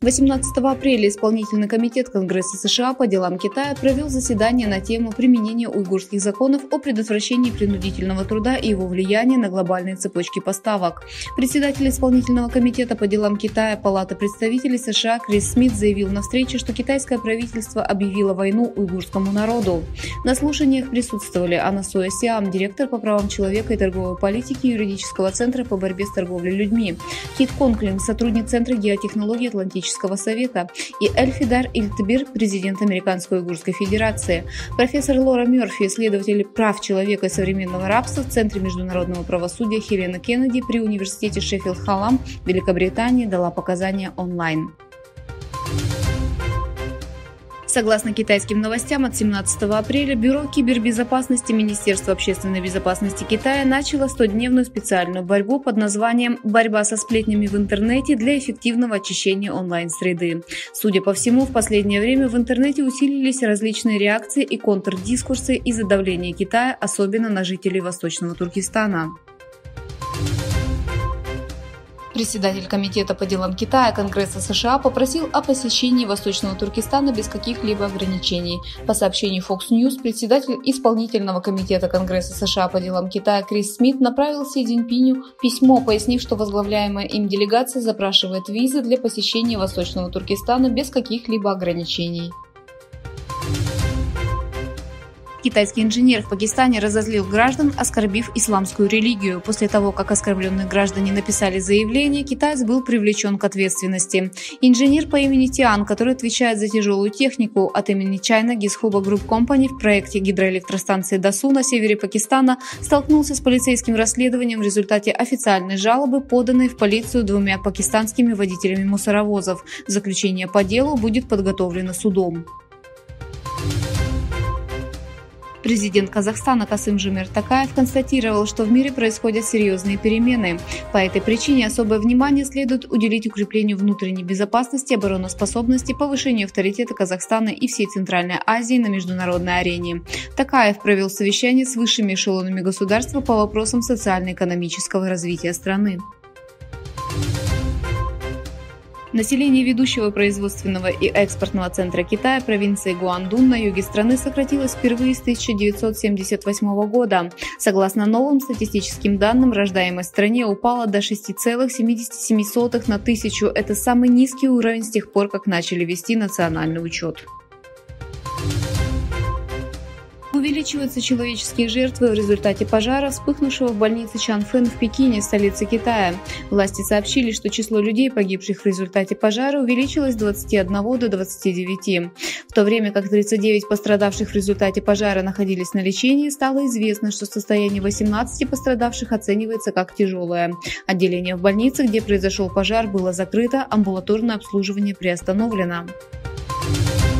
18 апреля Исполнительный комитет Конгресса США по делам Китая провел заседание на тему применения уйгурских законов о предотвращении принудительного труда и его влияния на глобальные цепочки поставок. Председатель Исполнительного комитета по делам Китая Палаты представителей США Крис Смит заявил на встрече, что китайское правительство объявило войну уйгурскому народу. На слушаниях присутствовали Анна Соя Сиам, директор по правам человека и торговой политики Юридического центра по борьбе с торговлей людьми, Кит Конклинг, сотрудник Центра геотехнологий Атлантического совета, и Эльфидар Ильтбир, президент Американской уйгурской федерации. Профессор Лора Мерфи, исследователь прав человека и современного рабства в Центре международного правосудия Хелена Кеннеди при университете Шеффилд-Халлам, Великобритании, дала показания онлайн. Согласно китайским новостям, от 17 апреля Бюро кибербезопасности Министерства общественной безопасности Китая начало 100-дневную специальную борьбу под названием «Борьба со сплетнями в интернете для эффективного очищения онлайн-среды». Судя по всему, в последнее время в интернете усилились различные реакции и контрдискурсы из-за давления Китая, особенно на жителей Восточного Туркестана. Председатель Комитета по делам Китая Конгресса США попросил о посещении Восточного Туркестана без каких-либо ограничений. По сообщению Fox News, председатель Исполнительного комитета Конгресса США по делам Китая Крис Смит направил Си Цзиньпиню письмо, пояснив, что возглавляемая им делегация запрашивает визы для посещения Восточного Туркестана без каких-либо ограничений. Китайский инженер в Пакистане разозлил граждан, оскорбив исламскую религию. После того, как оскорбленные граждане написали заявление, китаец был привлечен к ответственности. Инженер по имени Тиан, который отвечает за тяжелую технику от имени China Gishuba Group Company в проекте гидроэлектростанции Дасу на севере Пакистана, столкнулся с полицейским расследованием в результате официальной жалобы, поданной в полицию 2 пакистанскими водителями мусоровозов. Заключение по делу будет подготовлено судом. Президент Казахстана Касым-Жомарт Токаев констатировал, что в мире происходят серьезные перемены. По этой причине особое внимание следует уделить укреплению внутренней безопасности, обороноспособности, повышению авторитета Казахстана и всей Центральной Азии на международной арене. Токаев провел совещание с высшими эшелонами государства по вопросам социально-экономического развития страны. Население ведущего производственного и экспортного центра Китая, провинции Гуандун на юге страны, сократилось впервые с 1978 года. Согласно новым статистическим данным, рождаемость в стране упала до 6,77 на тысячу. Это самый низкий уровень с тех пор, как начали вести национальный учет. Увеличиваются человеческие жертвы в результате пожара, вспыхнувшего в больнице Чанфэн в Пекине, столице Китая. Власти сообщили, что число людей, погибших в результате пожара, увеличилось с 21 до 29. В то время как 39 пострадавших в результате пожара находились на лечении, стало известно, что состояние 18 пострадавших оценивается как тяжелое. Отделение в больнице, где произошел пожар, было закрыто, амбулаторное обслуживание приостановлено.